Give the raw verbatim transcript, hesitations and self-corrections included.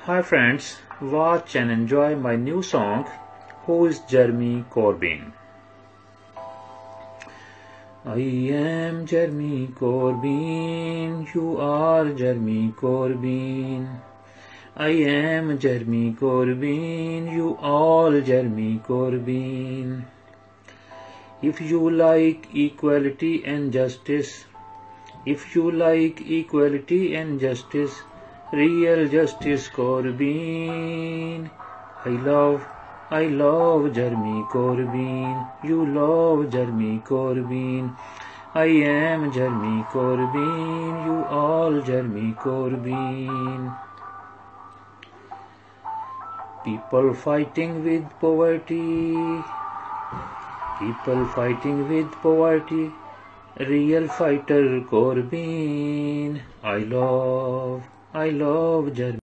Hi friends, watch and enjoy my new song, Who is Jeremy Corbyn? I am Jeremy Corbyn, you are Jeremy Corbyn. I am Jeremy Corbyn, you all Jeremy Corbyn. If you like equality and justice, if you like equality and justice, real justice Corbyn. I love, I love Jeremy Corbyn, you love Jeremy Corbyn. I am Jeremy Corbyn, you all Jeremy Corbyn. People fighting with poverty, people fighting with poverty, real fighter Corbyn. I love, I love Jeremy.